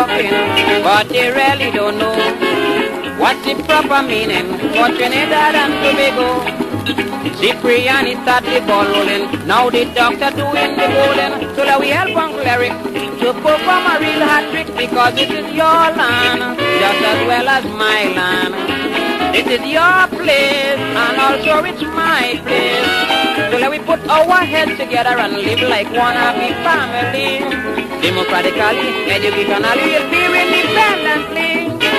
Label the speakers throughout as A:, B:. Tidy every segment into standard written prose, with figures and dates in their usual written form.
A: talking, but they really don't know what's the proper meaning for Trinidad and Tobago. Cipriani start the ball rolling, now the doctor doing the bowling. So that we help Uncle Eric to perform a real hat trick, because this is your land, just as well as my land. This is your place, and also it's my place. So let we put our heads together and live like one happy family. Democratically, educationally, we'll live independently.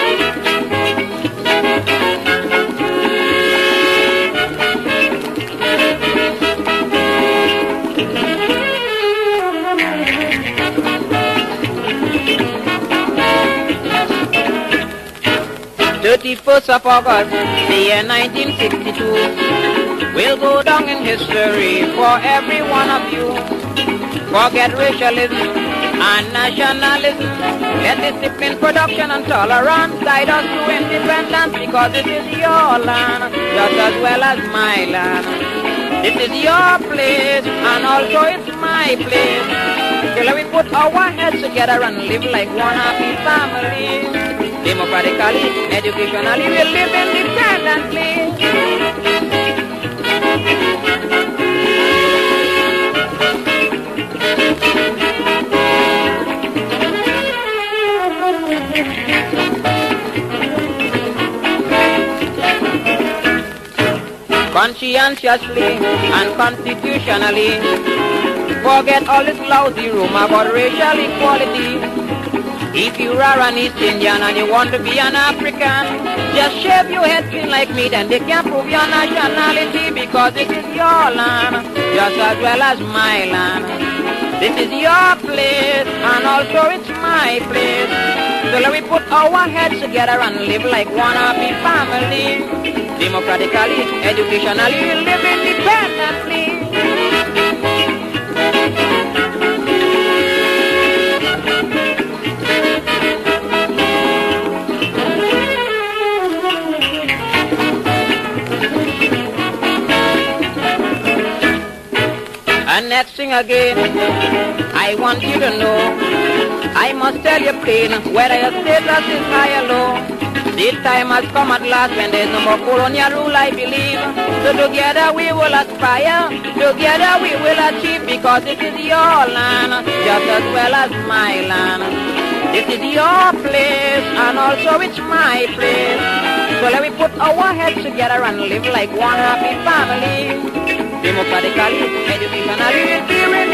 A: "31st of August, the year 1962, will go down in history for every one of you. Forget racialism and nationalism. Let discipline, production, and tolerance guide us to independence, because this is your land, just as well as my land. This is your place, and also it's my place. So let we put our heads together and live like one happy family. Democratically, educationally, we'll live independently." Conscientiously and constitutionally, forget all this lousy rumor about racial equality. If you are an East Indian and you want to be an African, just shave your head clean like me, then they can't prove your nationality, because this is your land, just as well as my land. This is your place, and also it's my place. So let we put our heads together and live like one happy family. Democratically, educationally, we'll live independently. And next thing again, I want you to know, I must tell you plain, whether your status is high or low, the time has come at last when there's no more colonial rule, I believe. So together we will aspire, together we will achieve, because this is your land, just as well as my land. This is your place, and also it's my place. So let me put our heads together and live like one happy family. Democratically, educationally, we'll be